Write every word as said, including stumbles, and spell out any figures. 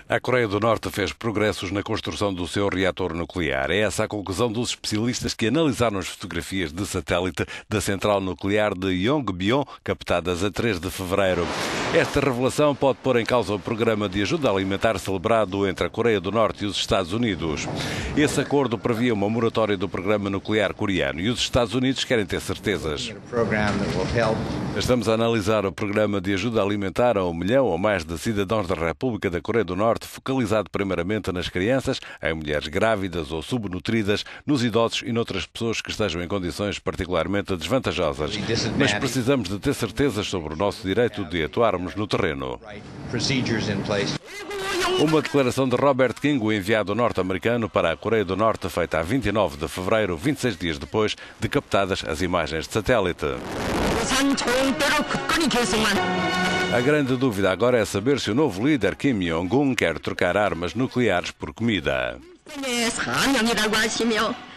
A Coreia do Norte fez progressos na construção do seu reator nuclear. É essa a conclusão dos especialistas que analisaram as fotografias de satélite da central nuclear de Yongbyon, captadas a três de fevereiro. Esta revelação pode pôr em causa o programa de ajuda alimentar celebrado entre a Coreia do Norte e os Estados Unidos. Esse acordo previa uma moratória do programa nuclear coreano e os Estados Unidos querem ter certezas. Estamos a analisar o programa de ajuda alimentar a um milhão ou mais de cidadãos da República da Coreia do Norte, focalizado primeiramente nas crianças, em mulheres grávidas ou subnutridas, nos idosos e noutras pessoas que estejam em condições particularmente desvantajosas. Mas precisamos de ter certezas sobre o nosso direito de atuarmos no terreno. Uma declaração de Robert King, o enviado norte-americano para a Coreia do Norte, feita a vinte e nove de fevereiro, vinte e seis dias depois de captadas as imagens de satélite. A grande dúvida agora é saber se o novo líder Kim Jong-un quer trocar armas nucleares por comida.